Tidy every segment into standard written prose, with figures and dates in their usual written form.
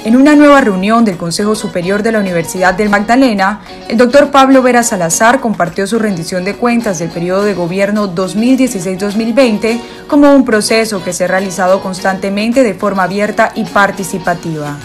En una nueva reunión del Consejo Superior de la Universidad del Magdalena, el doctor Pablo Vera Salazar compartió su rendición de cuentas del periodo de gobierno 2016-2020 como un proceso que se ha realizado constantemente de forma abierta y participativa.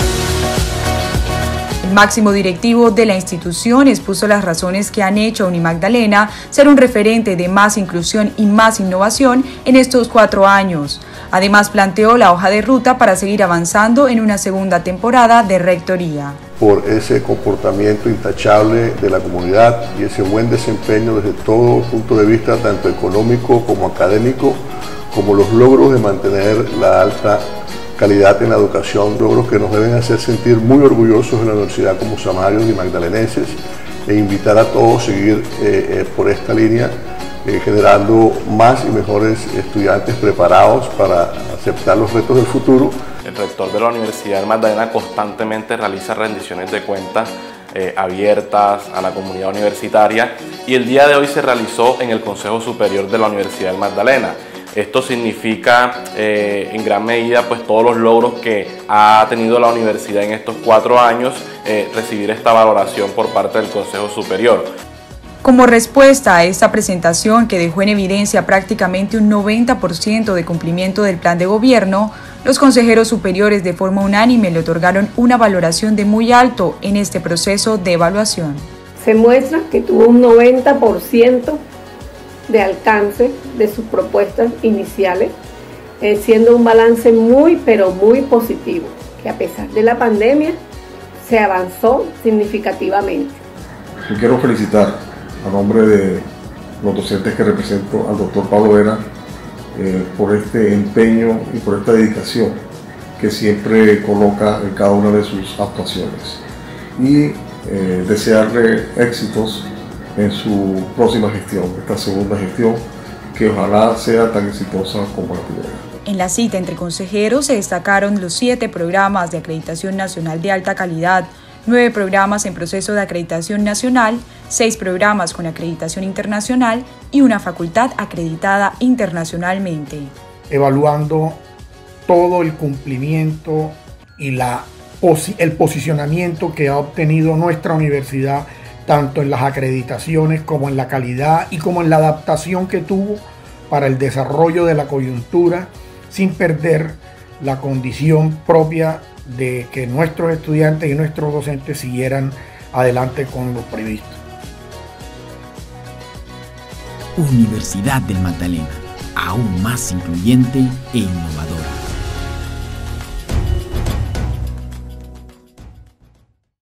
El máximo directivo de la institución expuso las razones que han hecho a Unimagdalena ser un referente de más inclusión y más innovación en estos 4 años. Además, planteó la hoja de ruta para seguir avanzando en una segunda temporada de rectoría. Por ese comportamiento intachable de la comunidad y ese buen desempeño desde todo punto de vista, tanto económico como académico, como los logros de mantener la alta calidad en la educación, logros que nos deben hacer sentir muy orgullosos de la universidad como samarios y magdalenenses, e invitar a todos a seguir por esta línea, generando más y mejores estudiantes preparados para aceptar los retos del futuro. El rector de la Universidad del Magdalena constantemente realiza rendiciones de cuentas abiertas a la comunidad universitaria, y el día de hoy se realizó en el Consejo Superior de la Universidad del Magdalena. Esto significa en gran medida pues todos los logros que ha tenido la universidad en estos 4 años, recibir esta valoración por parte del Consejo Superior. Como respuesta a esta presentación, que dejó en evidencia prácticamente un 90% de cumplimiento del plan de gobierno, los consejeros superiores de forma unánime le otorgaron una valoración de muy alto en este proceso de evaluación. Se muestra que tuvo un 90% de alcance de sus propuestas iniciales, siendo un balance muy pero muy positivo, que a pesar de la pandemia se avanzó significativamente. Yo quiero felicitar a nombre de los docentes que represento al doctor Pablo Vera por este empeño y por esta dedicación que siempre coloca en cada una de sus actuaciones, y desearle éxitos en su próxima gestión, esta segunda gestión, que ojalá sea tan exitosa como la primera. En la cita entre consejeros se destacaron los 7 programas de acreditación nacional de alta calidad, 9 programas en proceso de acreditación nacional, 6 programas con acreditación internacional y una facultad acreditada internacionalmente. Evaluando todo el cumplimiento y el posicionamiento que ha obtenido nuestra universidad, tanto en las acreditaciones como en la calidad y como en la adaptación que tuvo para el desarrollo de la coyuntura, sin perder la condición propia de que nuestros estudiantes y nuestros docentes siguieran adelante con lo previsto. Universidad del Magdalena, aún más incluyente e innovadora.